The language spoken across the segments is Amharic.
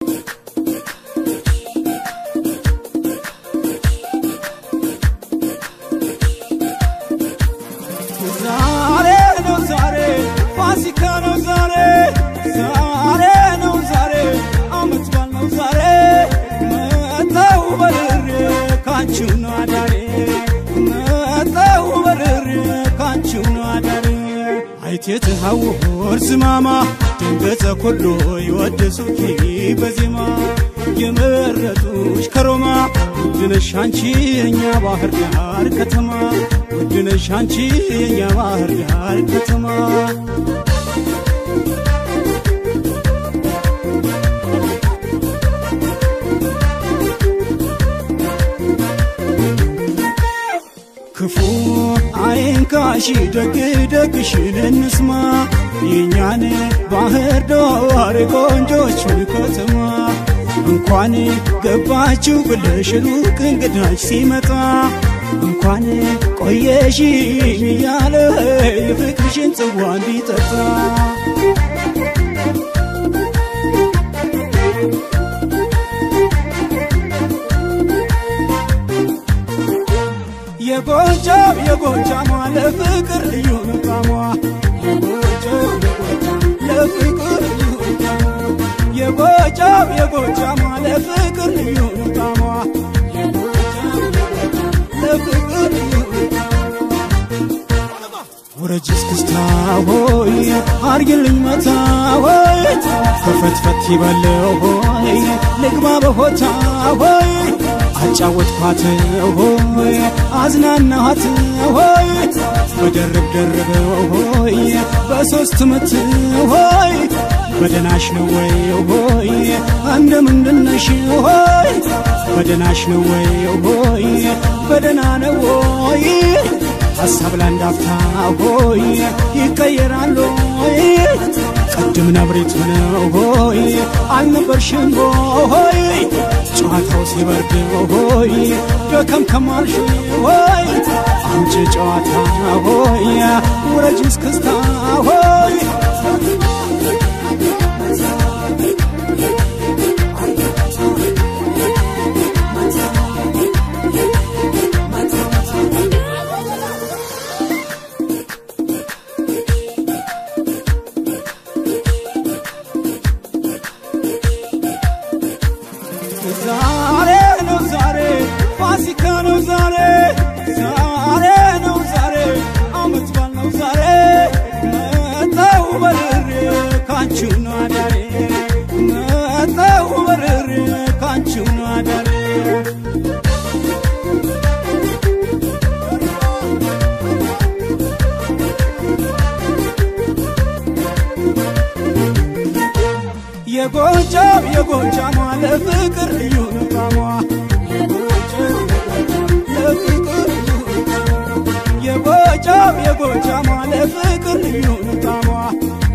يتهور زماما دنقت كله يودسوكي بزيما يمرتوش كروما ودنش هانشي يا باهر دار كتما ودنش هانشي يا باهر دار كتما كفو عين كاشي دق دقشين النسما ينياني باهر دوار قونجوش والكتما انقواني قباچو بالشلوك انقداش سيمتا انقواني قويشي يالي فكرشن صوان بيتتا يقوجا ما لفكر ليون قاموا يقوجا ما لفكر ليون قاموا ورجس كستاوي ارجل متاوي ففتفت يبلوي لقما بفوتاوي አጫወት ፋተ ሆይ አዝናናት ሆይ በደረብ ሆይ በሶስት ምት ሆይ በደናሽ ነው ወይ ሆይ እንደምንድነሽ ሆይ በደናሽ ነው ወይ ሆይ በደና ነው ወይ ሐሳብ ላንዳፍታ ሆይ ይቀየራል ሆይ ቀድም ነብሬት ነው ሆይ አልነበርሽም ሆይ ጨዋታው ሲበርድ ሆይ ደከም ከማልሽ ሆይ አንቺ ጨዋታ ሆይ ወረጅስ ክስታ ሆይ يقوجا ما لفكر ليون قاموا يقوجا ما لفكر ليون قاموا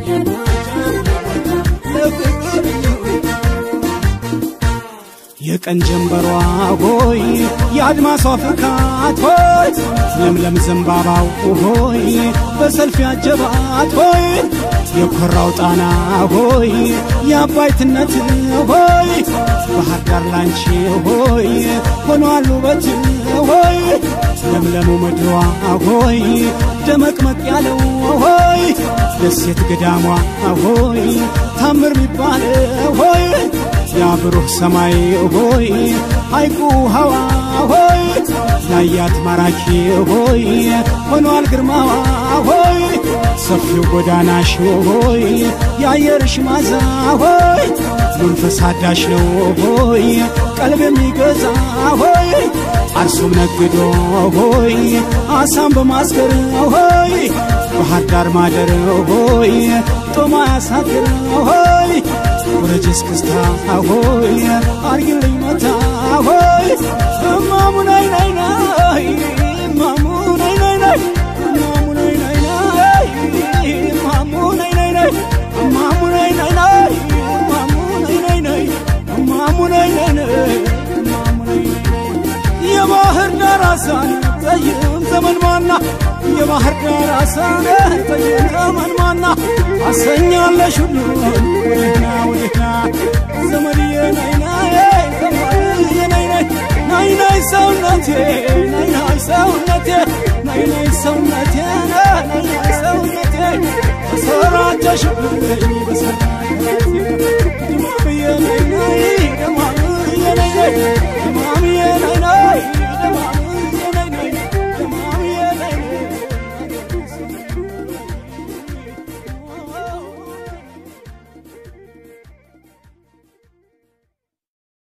يكن جنبروا هوي يادماس وفكات هوي لملم زنباباو هوي بسلف ياجبات هوي يكراو طانا هوي يا بايتنت هوي بحر دار لانشي هوي ሆኗል ውበት هوي ለምለሙ መድዋ هوي ደመቅመቅ ያለው هوي ደሴት ገዳሟ هوي ታምር ሚባል هوي يا بروح سماي هوي هايكو هوا هوي نايات مراكي هوي ሆኗል ግርማዋ هوي ሰፊው ጎዳናሽ هوي ያየርሽ ማዛ هوي መንፈስ አዳሽ ነው هوي ቀልብ የሚገዛ هوي አርሶም ነግዶ هوي አሳም በማስገር هوي ባህር ዳር ማደር هوي ጦማ ያሳድር هوي ورجس كستا هوي ارجلي متا هوي مامو ناي ناي ناي مامو ناي ناي ناي مامو ناي ناي ناي مامو ناي ناي ناي مامو ناي ناي ناي مامو ناي ناي ناي مامو ناي ناي ناي مامو ناي ناي يا باهر دراسان زين زمن مانا يا باهر دراسان زين زمن مانا أسنى الله شنو ولهنا ولهنا زمني ሰውነቴ ናይ ናይ ሰውነቴ ናይ ናይ ሰውነቴ ናይ ናይ ሰውነቴ ተሰራጨሽብኝ በሰራ